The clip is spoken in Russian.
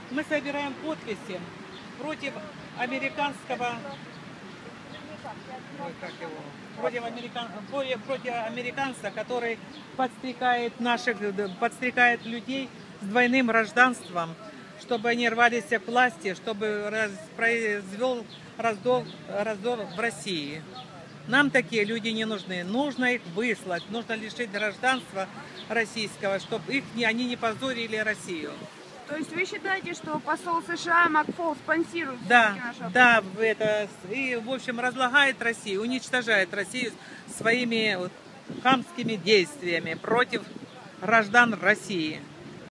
Мы собираем подписи против американского, против американца, который подстрекает людей с двойным гражданством, чтобы они рвались к власти, чтобы произвел раздор в России. Нам такие люди не нужны. Нужно их выслать, нужно лишить гражданства российского, чтобы они не позорили Россию. То есть вы считаете, что посол США Макфол спонсирует наше и, в общем, разлагает Россию, уничтожает Россию своими хамскими действиями против граждан России.